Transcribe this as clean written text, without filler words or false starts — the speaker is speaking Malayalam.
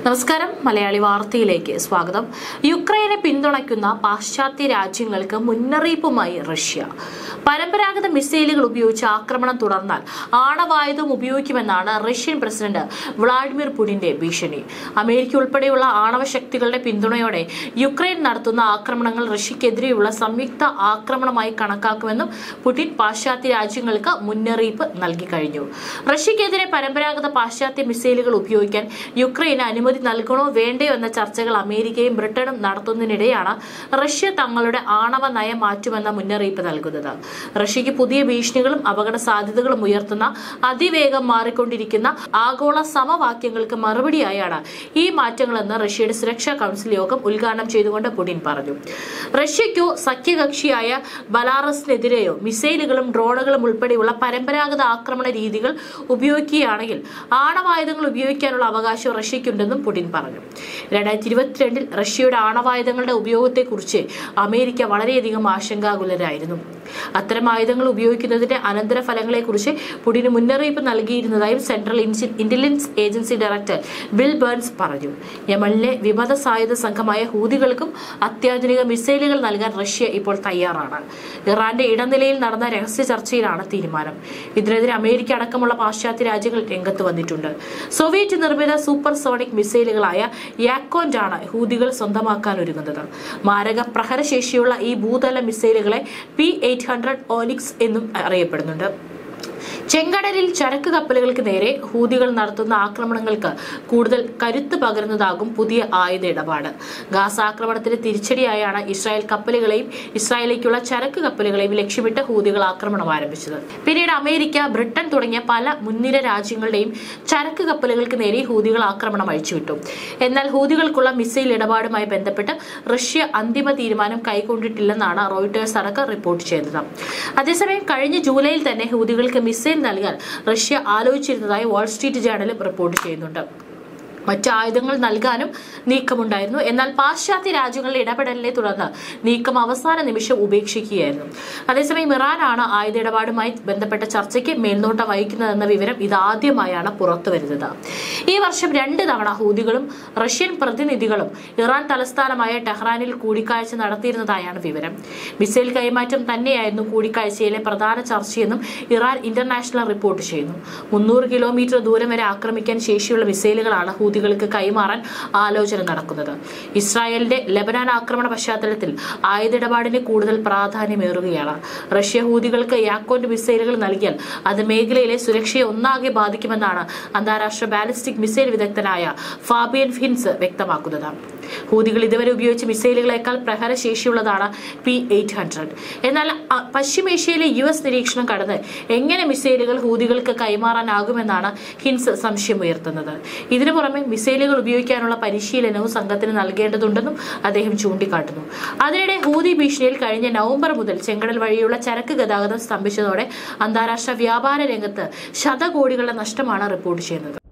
നമസ്കാരം മലയാളി വാർത്തയിലേക്ക് സ്വാഗതം. യുക്രൈനെ പിന്തുണയ്ക്കുന്ന പാശ്ചാത്യ രാജ്യങ്ങൾക്ക് മുന്നറിയിപ്പുമായി റഷ്യ. പരമ്പരാഗത മിസൈലുകൾ ഉപയോഗിച്ച് ആക്രമണം തുടർന്നാൽ ആണവായുധം ഉപയോഗിക്കുമെന്നാണ് റഷ്യൻ പ്രസിഡന്റ് വ്ളാഡിമിർ പുടിന്റെ ഭീഷണി. അമേരിക്ക ഉൾപ്പെടെയുള്ള ആണവ ശക്തികളുടെ പിന്തുണയോടെ യുക്രൈൻ നടത്തുന്ന ആക്രമണങ്ങൾ റഷ്യക്കെതിരെയുള്ള സംയുക്ത ആക്രമണമായി കണക്കാക്കുമെന്നും പുടിൻ പാശ്ചാത്യ രാജ്യങ്ങൾക്ക് മുന്നറിയിപ്പ് നൽകി കഴിഞ്ഞു. റഷ്യക്കെതിരെ പരമ്പരാഗത പാശ്ചാത്യ മിസൈലുകൾ ഉപയോഗിക്കാൻ യുക്രൈന് അനുമതി നൽകണോ വേണ്ടയോ എന്ന ചർച്ചകൾ അമേരിക്കയും ബ്രിട്ടനും നടത്തുന്നതിനിടെയാണ് റഷ്യ തങ്ങളുടെ ആണവ നയം മാറ്റുമെന്ന മുന്നറിയിപ്പ് നൽകുന്നത്. റഷ്യക്ക് പുതിയ ഭീഷണികളും അപകട സാധ്യതകളും ഉയർത്തുന്ന അതിവേഗം മാറിക്കൊണ്ടിരിക്കുന്ന ആഗോള സമവാക്യങ്ങൾക്ക് മറുപടിയായാണ് ഈ മാറ്റങ്ങളെന്ന് റഷ്യയുടെ സുരക്ഷാ കൗൺസിൽ യോഗം ഉദ്ഘാടനം ചെയ്തുകൊണ്ട് പുടിൻ പറഞ്ഞു. റഷ്യയ്ക്കോ സഖ്യകക്ഷിയായ ബലാറസിനെതിരെയോ മിസൈലുകളും ഡ്രോണുകളും ഉൾപ്പെടെയുള്ള പരമ്പരാഗത ആക്രമണ രീതികൾ ഉപയോഗിക്കുകയാണെങ്കിൽ ആണവായുധങ്ങൾ ഉപയോഗിക്കാനുള്ള അവകാശം റഷ്യയ്ക്കുണ്ടെന്നും പുടിൻ പറഞ്ഞു. 2022 റഷ്യയുടെ ആണവായുധങ്ങളുടെ ഉപയോഗത്തെക്കുറിച്ച് അമേരിക്ക വളരെയധികം ആശങ്കാകുലരായിരുന്നു. അത്തരം ആയുധങ്ങൾ ഉപയോഗിക്കുന്നതിന്റെ അനന്തരഫലങ്ങളെക്കുറിച്ച് പുടിന് മുന്നറിയിപ്പ് നൽകിയിരുന്നതായും central intelligence agency director Bill Burns പറഞ്ഞു. യമനിലെ വിമത സായുധ സംഘമായ ഹൂതികൾക്കും അത്യാധുനിക മിസൈലുകൾ നൽകാൻ റഷ്യ ഇപ്പോൾ തയ്യാറാണ്. ഇറാന്റെ ഇടനിലയിൽ നടന്ന രഹസ്യ ചർച്ചയിലാണ് തീരുമാനം. ഇതിനെതിരെ അമേരിക്ക അടക്കമുള്ള പാശ്ചാത്യ രാജ്യങ്ങൾ രംഗത്ത് വന്നിട്ടുണ്ട്. സോവിയറ്റ് നിർമ്മിത സൂപ്പർസോണിക് മിസൈലുകളായ യാക്കോൻഡാണ് ഹൂതികൾ സ്വന്തമാക്കാൻ ഒരുങ്ങുന്നത്. മാരക പ്രഹരശേഷിയുള്ള ഈ ഭൂതല മിസൈലുകളെ P-800 ഓനിക്സ് എന്നും അറിയപ്പെടുന്നുണ്ട്. ചെങ്കടലിൽ ചരക്ക് കപ്പലുകൾക്ക് നേരെ ഹൂതികൾ നടത്തുന്ന ആക്രമണങ്ങൾക്ക് കൂടുതൽ കരുത്ത് പകരുന്നതാകും പുതിയ ആയുധ ഇടപാട്. ഗാസ ആക്രമണത്തിന് തിരിച്ചടിയായാണ് ഇസ്രായേൽ കപ്പലുകളെയും ഇസ്രായേലിലേക്കുള്ള ചരക്ക് കപ്പലുകളെയും ലക്ഷ്യമിട്ട് ഹൂതികൾ ആക്രമണം ആരംഭിച്ചത്. പിന്നീട് അമേരിക്ക, ബ്രിട്ടൻ തുടങ്ങിയ പല മുൻനിര രാജ്യങ്ങളുടെയും ചരക്ക് കപ്പലുകൾക്ക് നേരെ ഹൂതികൾ ആക്രമണം അഴിച്ചുവിട്ടു. എന്നാൽ ഹൂതികൾക്കുള്ള മിസൈൽ ഇടപാടുമായി ബന്ധപ്പെട്ട് റഷ്യ അന്തിമ തീരുമാനം കൈക്കൊണ്ടിട്ടില്ലെന്നാണ് റോയിട്ടേഴ്സ് അടക്കം റിപ്പോർട്ട് ചെയ്തത്. അതേസമയം കഴിഞ്ഞ ജൂലൈയിൽ തന്നെ ഹൂതികൾക്ക് മിസൈൽ നൽകാൻ റഷ്യ ആലോചിച്ചിരുന്നതായി വാൾ സ്ട്രീറ്റ് ജേർണലും റിപ്പോർട്ട് ചെയ്യുന്നുണ്ട്. മറ്റ് ആയുധങ്ങൾ നൽകാനും നീക്കമുണ്ടായിരുന്നു. എന്നാൽ പാശ്ചാത്യ രാജ്യങ്ങളുടെ ഇടപെടലിനെ തുടർന്ന് നീക്കം അവസാന നിമിഷം ഉപേക്ഷിക്കുകയായിരുന്നു. അതേസമയം ഇറാനാണ് ആയുധ ഇടപാടുമായി ബന്ധപ്പെട്ട ചർച്ചയ്ക്ക് മേൽനോട്ടം വഹിക്കുന്നതെന്ന വിവരം ഇതാദ്യമായാണ് പുറത്തുവരുന്നത്. ഈ വർഷം 2 തവണ ഹൂതികളും റഷ്യൻ പ്രതിനിധികളും ഇറാൻ തലസ്ഥാനമായ ടെഹ്റാനിൽ കൂടിക്കാഴ്ച നടത്തിയിരുന്നതായാണ് വിവരം. മിസൈൽ കൈമാറ്റം തന്നെയായിരുന്നു കൂടിക്കാഴ്ചയിലെ പ്രധാന ചർച്ചയെന്നും ഇറാൻ ഇന്റർനാഷണൽ റിപ്പോർട്ട് ചെയ്യുന്നു. 300 കിലോമീറ്റർ ദൂരം വരെ ആക്രമിക്കാൻ ശേഷിയുള്ള മിസൈലുകളാണ് ഹൂതികൾക്ക് കൈമാറാൻ ആലോചന നടക്കുന്നത്. ഇസ്രായേലിന്റെ ലെബനാൻ ആക്രമണ പശ്ചാത്തലത്തിൽ ആയുധ ഇടപാടിന് കൂടുതൽ പ്രാധാന്യമേറുകയാണ്. റഷ്യ ഹൂതികൾക്ക് യാക്കോൻഡ് മിസൈലുകൾ നൽകിയാൽ അത് മേഖലയിലെ സുരക്ഷയെ ഒന്നാകെ ബാധിക്കുമെന്നാണ് അന്താരാഷ്ട്ര ബാലിസ്റ്റിക് മിസൈൽ വിദഗ്ധനായ ഫാബിയൻ ഫിൻസ് വ്യക്തമാക്കുന്നത്. ഹൂതികൾ ഇതുവരെ ഉപയോഗിച്ച മിസൈലുകളേക്കാൾ പ്രഹരശേഷിയുള്ളതാണ് P-800. എന്നാൽ പശ്ചിമേഷ്യയിലെ US നിരീക്ഷണം കടന്ന് എങ്ങനെ മിസൈലുകൾ ഹൂതികൾക്ക് കൈമാറാനാകുമെന്നാണ് ഹിൻസ് സംശയമുയർത്തുന്നത്. ഇതിനു പുറമെ മിസൈലുകൾ ഉപയോഗിക്കാനുള്ള പരിശീലനവും സംഘത്തിന് നൽകേണ്ടതുണ്ടെന്നും അദ്ദേഹം ചൂണ്ടിക്കാട്ടുന്നു. അതിനിടെ ഹൂതി ഭീഷണിയിൽ കഴിഞ്ഞ നവംബർ മുതൽ ചെങ്കടൽ വഴിയുള്ള ചരക്ക് ഗതാഗതം സ്തംഭിച്ചതോടെ അന്താരാഷ്ട്ര വ്യാപാര രംഗത്ത് ശതകോടികളുടെ നഷ്ടമാണ് റിപ്പോർട്ട് ചെയ്യുന്നത്.